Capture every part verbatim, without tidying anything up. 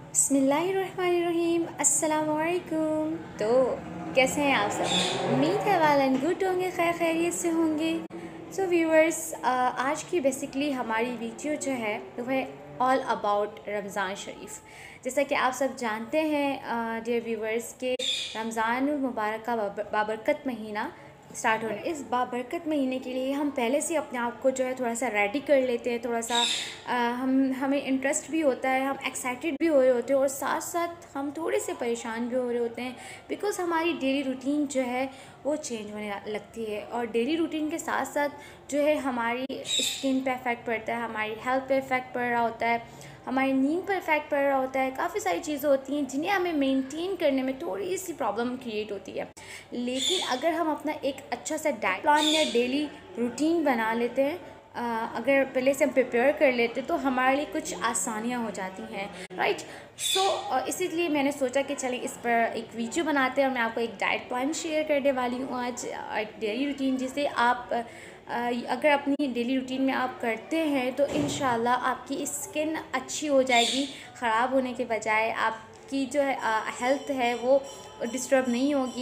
बिस्मिल्लाहिर्रहमानिर्रहीम, अस्सलामुअलैकुम। तो कैसे हैं आप सब? उम्मीद है वेल एंड गुड होंगे, खैर खैरियत से होंगे। सो व्यूअर्स, आज की बेसिकली हमारी वीडियो जो है वो है ऑल अबाउट रमज़ान शरीफ। जैसा कि आप सब जानते हैं डियर व्यूअर्स के रमज़ान मुबारक का बाबरकत महीना स्टार्ट हो रहा है। इस बाबरकत महीने के लिए हम पहले से अपने आप को जो है थोड़ा सा रेडी कर लेते हैं, थोड़ा सा आ, हम हमें इंटरेस्ट भी होता है, हम एक्साइटेड भी हो रहे होते हैं और साथ साथ हम थोड़े से परेशान भी हो रहे होते हैं बिकॉज़ हमारी डेली रूटीन जो है वो चेंज होने लगती है। और डेली रूटीन के साथ साथ जो है हमारी स्किन पे इफ़ेक्ट पड़ता है, हमारी हेल्थ पे इफ़ेक्ट पड़ रहा होता है, हमारी नींद पर इफ़ेक्ट पड़ रहा होता है। काफ़ी सारी चीज़ें होती हैं जिन्हें हमें मेंटेन करने में थोड़ी सी प्रॉब्लम क्रिएट होती है। लेकिन अगर हम अपना एक अच्छा सा डाइट प्लान या डेली रूटीन बना लेते हैं, आ, अगर पहले से हम प्रिपेयर कर लेते तो हमारे लिए कुछ आसानियाँ हो जाती हैं, राइट। सो इसीलिए मैंने सोचा कि चलें इस पर एक वीडियो बनाते हैं और मैं आपको एक डाइट प्लान शेयर करने वाली हूँ आज, एक डेली रूटीन जिसे आप अगर अपनी डेली रूटीन में आप करते हैं तो इंशाल्लाह आपकी स्किन अच्छी हो जाएगी, ख़राब होने के बजाय आपकी जो है हेल्थ है वो डिस्टर्ब नहीं होगी।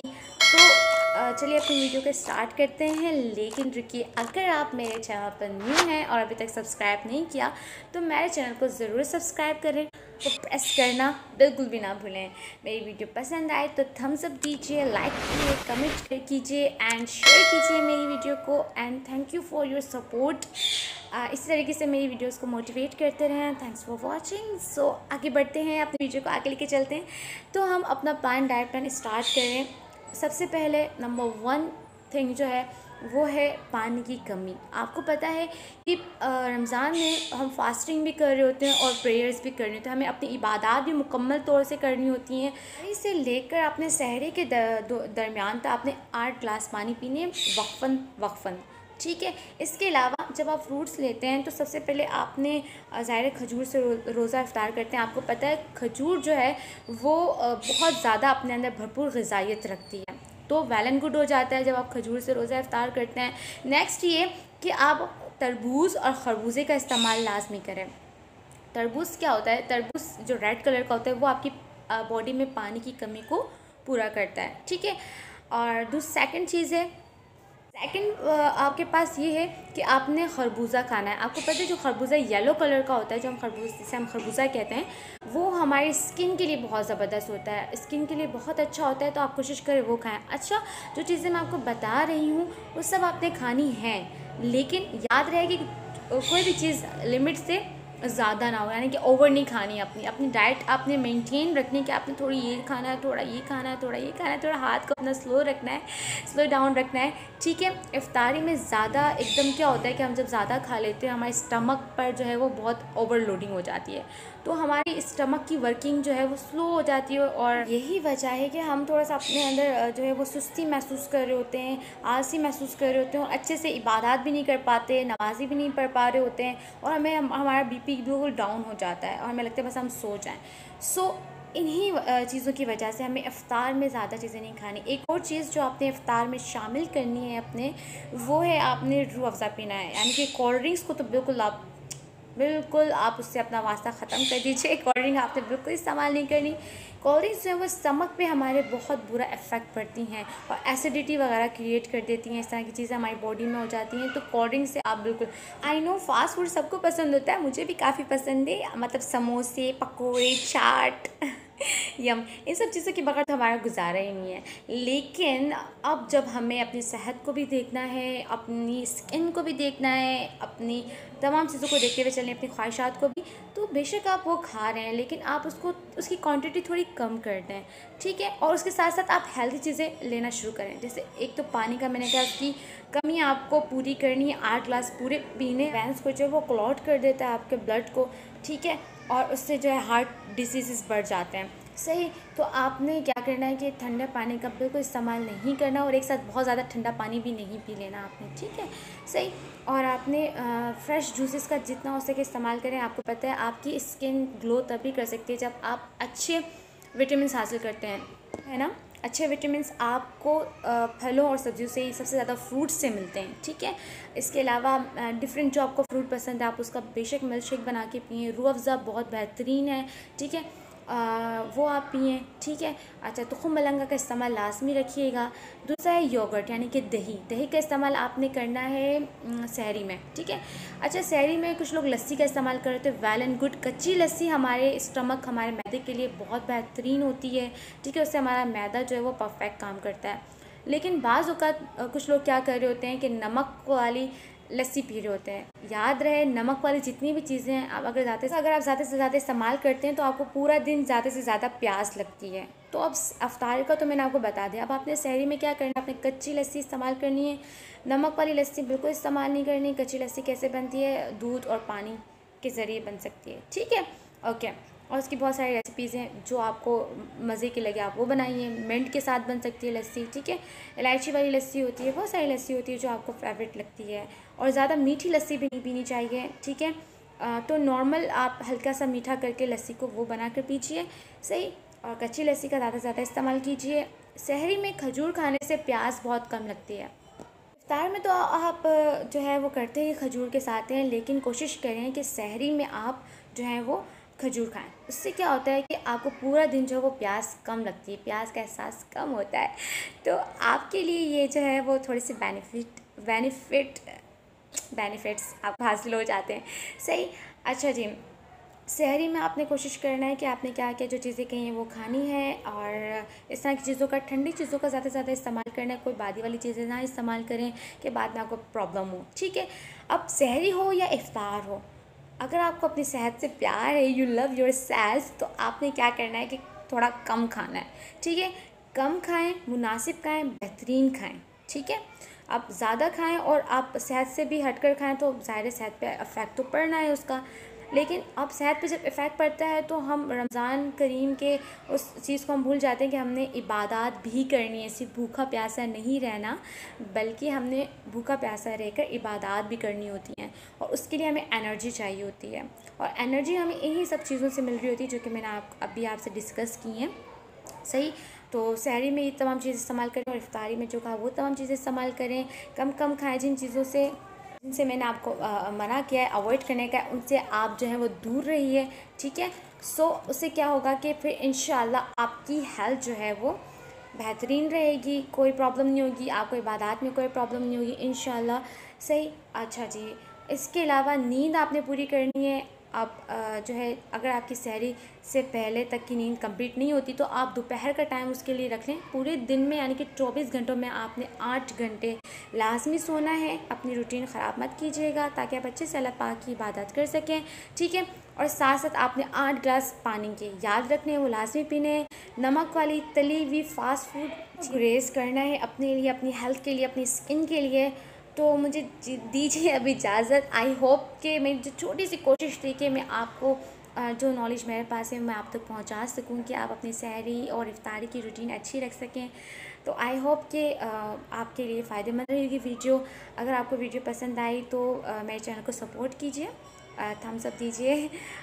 तो चलिए अपनी वीडियो को स्टार्ट करते हैं। लेकिन रुकिए, अगर आप मेरे चैनल पर न्यू हैं और अभी तक सब्सक्राइब नहीं किया तो मेरे चैनल को ज़रूर सब्सक्राइब करें, तो प्रेस करना बिल्कुल भी ना भूलें। मेरी वीडियो पसंद आए तो थम्स अप दीजिए, लाइक कीजिए, कमेंट कीजिए एंड शेयर कीजिए मेरी वीडियो को। And thank you for your support. इसी तरीके से मेरी वीडियोस को मोटिवेट करते रहें। Thanks for watching. सो आगे बढ़ते हैं, अपनी वीडियो को आगे लेके चलते हैं। तो हम अपना प्लान डाइट प्लान स्टार्ट करें। सबसे पहले नंबर वन थिंग जो है वो है पानी की कमी। आपको पता है कि रमज़ान में हम फास्टिंग भी कर रहे होते हैं और प्रेयर्स भी करनी होती है, हमें अपनी इबादत भी मुकम्मल तौर से करनी होती हैं। इसे लेकर अपने सहरे के दरमियान तक आपने आठ ग्लास पानी पीने वक्फन वक्फन, ठीक है। इसके अलावा जब आप फ्रूट्स लेते हैं तो सबसे पहले आपने ज़ाहिर खजूर से रो, रोज़ा इफ्तार करते हैं। आपको पता है खजूर जो है वो बहुत ज़्यादा अपने अंदर भरपूर ग़िज़ाइयत रखती है, तो वेल एंड गुड हो जाता है जब आप खजूर से रोज़ा इफ्तार करते हैं। नेक्स्ट ये कि आप तरबूज़ और खरबूजे का इस्तेमाल लाजमी करें। तरबूज़ क्या होता है? तरबूज़ जो रेड कलर का होता है वो आपकी बॉडी में पानी की कमी को पूरा करता है, ठीक है। और दूसरी सेकंड चीज़ है, सेकंड आपके पास ये है कि आपने खरबूजा खाना है। आपको पता है जो खरबूजा येलो कलर का होता है, जो हम खरबूज जिसे हम खरबूजा कहते हैं, वो हमारी स्किन के लिए बहुत ज़बरदस्त होता है, स्किन के लिए बहुत अच्छा होता है, तो आप कोशिश करें वो खाएं। अच्छा, जो चीज़ें मैं आपको बता रही हूँ वो सब आपने खानी है, लेकिन याद रहे कि कोई भी चीज़ लिमिट से ज़्यादा ना हो, यानी कि ओवर नहीं खानी। अपनी अपनी डाइट आपने मेंटेन रखनी है कि आपने थोड़ी ये खाना है, थोड़ा ये खाना है, थोड़ा ये खाना है, थोड़ा हाथ को अपना स्लो रखना है, स्लो डाउन रखना है, ठीक है। इफ्तारी में ज़्यादा एकदम क्या होता है कि हम जब ज़्यादा खा लेते हैं हमारे स्टमक पर जो है वो बहुत ओवरलोडिंग हो जाती है, तो हमारी स्टमक की वर्किंग जो है वो स्लो हो जाती है और यही वजह है कि हम थोड़ा सा अपने अंदर जो है वो सुस्ती महसूस कर रहे होते हैं, आलसी महसूस कर रहे होते हैं और अच्छे से इबादत भी नहीं कर पाते, नमाज़ी भी नहीं पढ़ पा रहे होते हैं और हमें हम, हमारा बी पी बिल्कुल डाउन हो जाता है और हमें लगता है बस हम सो जाएं। सो इन्हीं चीज़ों की वजह से हमें इफ़्तार में ज़्यादा चीज़ें नहीं खानी। एक और चीज़ जो आपने इफ़्तार में शामिल करनी है अपने, वो है आपने रूह अफ़ज़ा पीना है, यानी कि कोल्ड ड्रिंक्स को तो बिल्कुल आप बिल्कुल आप उससे अपना वास्ता ख़त्म कर दीजिए। कोल्ड ड्रिंक आपने बिल्कुल इस्तेमाल नहीं करनी। कोल्ड ड्रिंक्स जो है वो स्टमक पे हमारे बहुत बुरा इफ़ेक्ट पड़ती हैं और एसिडिटी वगैरह क्रिएट कर देती हैं, इस तरह की चीज़ें हमारी बॉडी में हो जाती हैं। तो कोल्ड ड्रिंक से आप बिल्कुल, आई नो फास्ट फूड सबको पसंद होता है, मुझे भी काफ़ी पसंद है, मतलब समोसे, पकौड़े, चाट यम, इन सब चीज़ों के बगैर तो हमारा गुजारा ही नहीं है। लेकिन अब जब हमें अपनी सेहत को भी देखना है, अपनी स्किन को भी देखना है, अपनी तमाम चीज़ों को देखते हुए चलें, अपनी ख्वाहिशात को भी, तो बेशक आप वो खा रहे हैं लेकिन आप उसको उसकी क्वांटिटी थोड़ी कम कर दें, ठीक है। और उसके साथ साथ आप हेल्दी चीज़ें लेना शुरू करें। जैसे एक तो पानी का मैंने कहा उसकी कमी आपको पूरी करनी है, आठ ग्लास पूरे पीने। वेंस को जो वो क्लॉट कर देता है आपके ब्लड को, ठीक है, और उससे जो है हार्ट डिसीज़ बढ़ जाते हैं, सही। तो आपने क्या करना है कि ठंडे पानी का बिल्कुल इस्तेमाल नहीं करना और एक साथ बहुत ज़्यादा ठंडा पानी भी नहीं पी लेना आपने, ठीक है, सही। और आपने फ़्रेश जूसेस का जितना हो सके इस्तेमाल करें। आपको पता है आपकी स्किन ग्लो तभी कर सकती है जब आप अच्छे विटामिन हासिल करते हैं, है ना। अच्छे विटामिन्स आपको फलों और सब्जियों से, सबसे ज़्यादा फ्रूट से मिलते हैं, ठीक है। इसके अलावा डिफरेंट जो आपको फ्रूट पसंद है आप उसका बेशक मिल्क शेक बना के पिए। रूह अफ़ज़ा बहुत बेहतरीन है, ठीक है। आ, वो आप पिएँ, ठीक है। अच्छा, तुखम मलंगा का इस्तेमाल लाजमी रखिएगा। दूसरा है योगर्ट यानी कि दही। दही का इस्तेमाल आपने करना है सहरी में, ठीक है। अच्छा, सहरी में कुछ लोग लस्सी का इस्तेमाल करते हैं, वेल एंड गुड। कच्ची लस्सी हमारे स्टमक, हमारे मैदे के लिए बहुत बेहतरीन होती है, ठीक है। उससे हमारा मैदा जो है वो परफेक्ट काम करता है। लेकिन बाज़ औक़ात कुछ लोग क्या कर रहे होते हैं कि नमक वाली लस्सी पी रहे होते हैं। याद रहे, नमक वाली जितनी भी चीज़ें हैं आप अगर ज़्यादा से अगर आप ज़्यादा से ज़्यादा इस्तेमाल करते हैं तो आपको पूरा दिन ज़्यादा से ज़्यादा प्यास लगती है। तो अब अफ्तार का तो मैंने आपको बता दिया। अब आपने सहरी में क्या करना है, आपने कच्ची लस्सी इस्तेमाल करनी है। नमक वाली लस्सी बिल्कुल इस्तेमाल नहीं करनी। कच्ची लस्सी कैसे बनती है, दूध और पानी के ज़रिए बन सकती है, ठीक है, ओके। और उसकी बहुत सारी रेसिपीज़ हैं जो आपको मज़े की लगे आप वो बनाइए। मिंट के साथ बन सकती है लस्सी, ठीक है। इलायची वाली लस्सी होती है, बहुत सारी लस्सी होती है जो आपको फेवरेट लगती है। और ज़्यादा मीठी लस्सी भी नहीं पीनी चाहिए, ठीक है। तो नॉर्मल आप हल्का सा मीठा करके लस्सी को वो बना कर पीजिए, सही। और कच्ची लस्सी का ज़्यादा से ज़्यादा इस्तेमाल कीजिए। सहरी में खजूर खाने से प्यास बहुत कम लगती है। इफ्तार में तो आप जो है वो करते ही खजूर के साथ हैं, लेकिन कोशिश करें कि सहरी में आप जो है वो खजूर खाएं। उससे क्या होता है कि आपको पूरा दिन जो है वो प्यास कम लगती है, प्यास का एहसास कम होता है। तो आपके लिए ये जो है वो थोड़ी सी बेनिफिट बेनिफिट बेनिफिट्स आप हासिल हो जाते हैं, सही। अच्छा जी, सहरी में आपने कोशिश करना है कि आपने क्या क्या जो चीज़ें कही हैं वो खानी है, और इस तरह की चीज़ों का, ठंडी चीज़ों का ज़्यादा से ज़्यादा इस्तेमाल करना है। कोई बादी वाली चीज़ें ना इस्तेमाल करें कि बाद में आपको प्रॉब्लम हो, ठीक है। अब सहरी हो या इफ्तार हो, अगर आपको अपनी सेहत से प्यार है, यू लव योर सेल्फ, तो आपने क्या करना है कि थोड़ा कम खाना है, ठीक है। कम खाएं, मुनासिब खाएं, बेहतरीन खाएं, ठीक है। आप ज़्यादा खाएं और आप सेहत से भी हटकर खाएं तो ज़ाहिर सेहत पे इफ़ेक्ट तो पड़ना है उसका। लेकिन अब सेहत पे जब इफ़ेक्ट पड़ता है तो हम रमज़ान करीम के उस चीज़ को हम भूल जाते हैं कि हमने इबादत भी करनी है। सिर्फ भूखा प्यासा नहीं रहना, बल्कि हमने भूखा प्यासा रहकर इबादत भी करनी होती हैं, और उसके लिए हमें एनर्जी चाहिए होती है। और एनर्जी हमें इन्हीं सब चीज़ों से मिल रही होती है जो कि मैंने आप अभी आपसे डिस्कस की हैं, सही। तो सहरी में ये तमाम चीज़ें इस्तेमाल करें और इफ्तारी में जो कहा वो तमाम चीज़ें इस्तेमाल करें। कम कम खाएं, जिन चीज़ों से जिनसे मैंने आपको आ, मना किया है, अवॉइड करने का, उनसे आप जो है वो दूर रहिए, ठीक है। सो उससे क्या होगा कि फिर इंशाल्लाह आपकी हेल्थ जो है वो बेहतरीन रहेगी, कोई प्रॉब्लम नहीं होगी, आपको इबादत में कोई प्रॉब्लम नहीं होगी इंशाल्लाह, सही। अच्छा जी, इसके अलावा नींद आपने पूरी करनी है। आप जो है अगर आपकी सहरी से पहले तक की नींद कंप्लीट नहीं होती तो आप दोपहर का टाइम उसके लिए रख लें। पूरे दिन में यानी कि चौबीस घंटों में आपने आठ घंटे लाजमी सोना है। अपनी रूटीन ख़राब मत कीजिएगा ताकि आप अच्छे से अल्लाह पाक की इबादत कर सकें, ठीक है। और साथ साथ आपने आठ गिलास पानी के याद रखने हैं, वो लाजमी पीने हैं। नमक वाली तली हुई फास्ट फूड गुरेज करना है अपने लिए, अपनी हेल्थ के लिए, अपनी स्किन के लिए। तो मुझे दीजिए अब इजाज़त। आई होप कि मेरी जो छोटी सी कोशिश थी कि मैं आपको जो नॉलेज मेरे पास है मैं आप तक पहुंचा सकूं कि आप अपनी सहरी और इफ्तारी की रूटीन अच्छी रख सकें। तो आई होप कि आपके लिए फ़ायदेमंद रहेगी वीडियो। अगर आपको वीडियो पसंद आई तो मेरे चैनल को सपोर्ट कीजिए, थम्स अप दीजिए,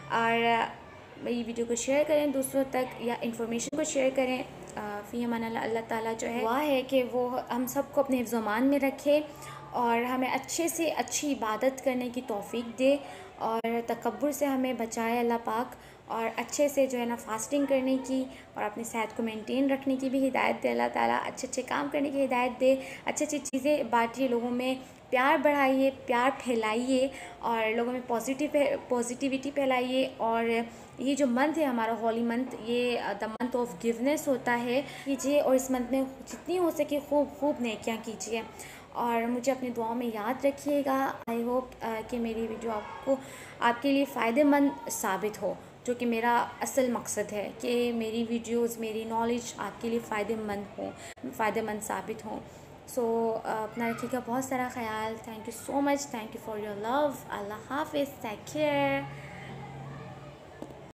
और मेरी वीडियो को शेयर करें दूसरों तक, या इन्फॉर्मेशन को शेयर करें। फ़ी अमान अल्लाह। अल्लाह ताला जो है दुआ है कि वो हम सबको अपने हिफ्ज़-ओ-मान में रखे और हमें अच्छे से अच्छी इबादत करने की तौफ़ीक दे, और तकब्बुर से हमें बचाए अल्लाह पाक, और अच्छे से जो है ना फास्टिंग करने की और अपनी सेहत को मेंटेन रखने की भी हिदायत दे अल्लाह ताला। अच्छे अच्छे काम करने की हिदायत दे, अच्छी अच्छी चीज़ें बांटिए, लोगों में प्यार बढ़ाइए, प्यार फैलाइए, और लोगों में पॉजिटिव पॉजिटिविटी फैलाइए। और ये जो मंथ है हमारा हॉली मंथ, ये द मंथ ऑफ गिवनेस होता है, कीजिए। और इस मंथ में जितनी हो सके खूब खूब नेकियां कीजिए, और मुझे अपनी दुआओं में याद रखिएगा। आई होप कि मेरी वीडियो आपको आपके लिए फ़ायदेमंद साबित हो, जो कि मेरा असल मकसद है कि मेरी वीडियोस, मेरी नॉलेज आपके लिए फ़ायदेमंद हों, फ़ायदेमंद साबित हों। सो so, अपना रखिएगा बहुत सारा ख्याल। Thank you so much, thank you for your love. अल्लाह हाफिज़, टेक केयर।